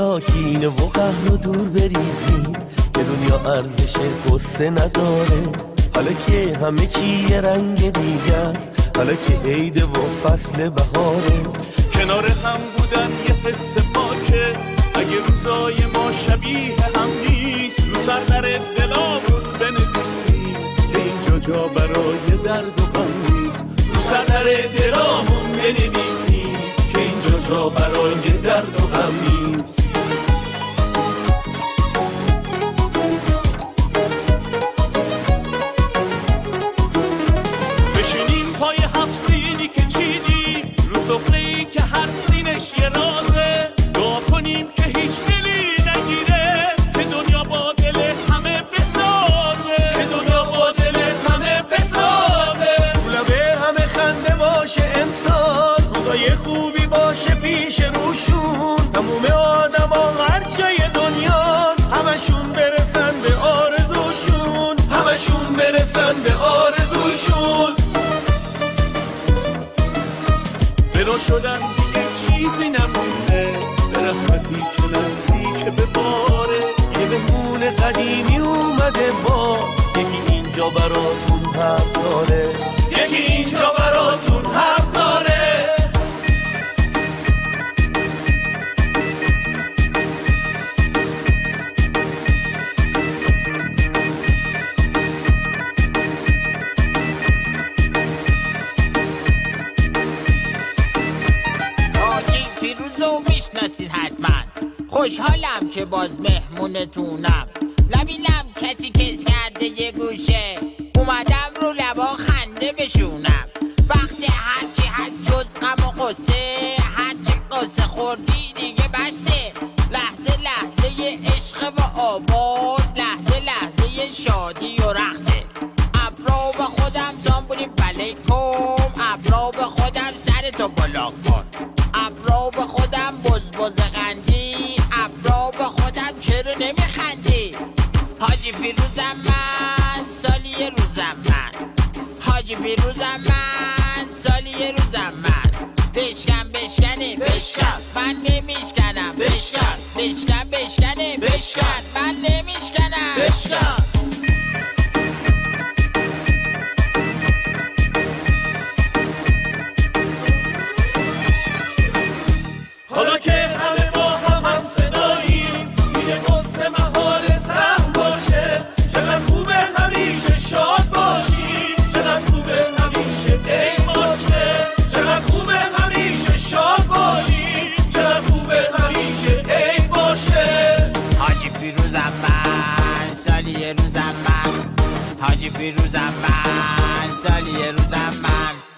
تا کینه و قهر و دور بریزیم که دنیا ارزش قصه نداره. حالا که همه چی یه رنگ دیگه است، حالا که عید و فصل بهاره. کنار هم بودن یه حس پاکه، اگه روزای ما شبیه هم نیست، رو سر دلامون بنویسیم که اینجا جا برای درد و غم نیست. رو سر دلامون بنویسیم که اینجا جا برای درد و غم نیست. بشینیم پای هفت سینی که چیدی، رو سفره‌ای که هر سینش یه رازه. دعا کنیم که هیچ دلی نگیره، که دنیا با دل همه بسازه، که دنیا با دل همه بسازه. لبه همه خنده باشه انسان، روزای خوبی باشه پیش روشون. تموم آدم ها هر جای دنیا همشون برسن به آرزوشون، همشون برسن به آرزوشون. برا شدن دیگه چیزی نمونده، به رحمتی که نزدیک به باره. یه مهمون قدیمی اومده با یکی اینجا براتون حرف داره، یکی اینجا براتون حرف داره. خوشحالم که باز مهمونتونم، نبینم کسی کس کرده یه گوشه، اومدم رو لبا خنده بشونم. وقتی هرچی هر جز غم و قصه، هرچی قصه خوردی دیگه بسته. لحظه لحظه عشق و آباد، لحظه لحظه شادی و رقصه. ابرو به خودم زامبولی بله کن، ابرو به خودم سرتو بالا کن، ابرو به خودم بز قندی، ابرو به خودم چرا نمیخندی. حاجی فیروزم من، سالی روزم من، حاجی فیروزم من، سالی روزم من. بشکن بشکنه بشکن، من نمیشکنم. بشکن بشکن بشکنه بشکن، من نمیشکنم. بشکن حالا که همه با هم صداییم، میگه قصه محال سهم باشه. چقدر خوبه همیشه شاد باشی، چقدر خوبه همیشه عید باشه. چقدر خوبه همیشه شاد باشی، چقدر خوبه همیشه عید باشه. حاجی فیروزم من، سالی روزم من، حاجی فیروزم من، سالی روزم من.